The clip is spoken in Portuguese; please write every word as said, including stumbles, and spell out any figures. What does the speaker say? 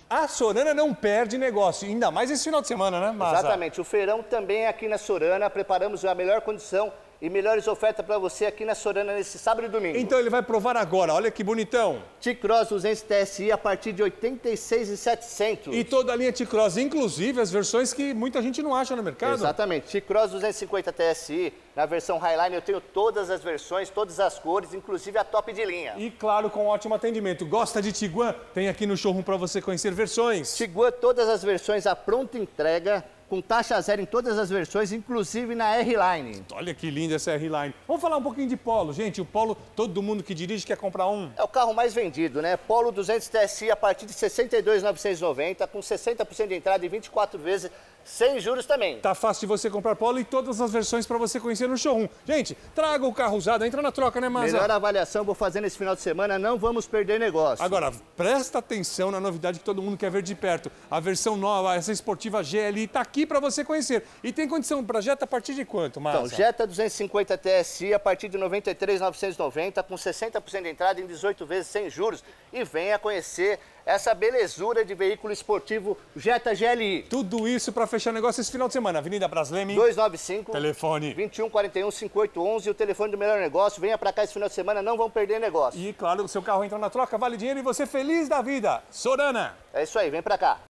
A Sorana não perde negócio, ainda mais esse final de semana, né, Maza? Exatamente, o feirão também é aqui na Sorana, preparamos a melhor condição e melhores ofertas para você aqui na Sorana nesse sábado e domingo. Então ele vai provar agora, olha que bonitão. T-Cross duzentos T S I a partir de oitenta e seis mil e setecentos. E toda a linha T-Cross, inclusive as versões que muita gente não acha no mercado. Exatamente, T-Cross duzentos e cinquenta T S I, na versão Highline eu tenho todas as versões, todas as cores, inclusive a top de linha. E claro, com ótimo atendimento. Gosta de Tiguan? Tem aqui no showroom para você conhecer versões. Tiguan, todas as versões à pronta entrega, com taxa zero em todas as versões, inclusive na R-Line. Olha que linda essa R-Line. Vamos falar um pouquinho de Polo. Gente, o Polo, todo mundo que dirige quer comprar um. É o carro mais vendido, né? Polo duzentos T S I a partir de sessenta e dois mil novecentos e noventa, com sessenta por cento de entrada e vinte e quatro vezes, sem juros também. Tá fácil de você comprar Polo e todas as versões para você conhecer no showroom. Gente, traga o carro usado, entra na troca, né, Maza? Melhor avaliação vou fazer nesse final de semana, não vamos perder negócio. Agora, presta atenção na novidade que todo mundo quer ver de perto. A versão nova, essa esportiva G L I, tá aqui para você conhecer. E tem condição para Jetta a partir de quanto, Maza? Então, Jetta duzentos e cinquenta T S I a partir de noventa e três mil novecentos e noventa, com sessenta por cento de entrada em dezoito vezes sem juros. E venha conhecer essa belezura de veículo esportivo Jetta G L I. Tudo isso para fechar negócio esse final de semana. Avenida Brasleme. dois nove cinco, telefone vinte e um quarenta e um, cinquenta e oito onze, o telefone do melhor negócio. Venha para cá esse final de semana, não vão perder negócio. E claro, o seu carro entra na troca, vale dinheiro e você feliz da vida. Sorana. É isso aí, vem para cá.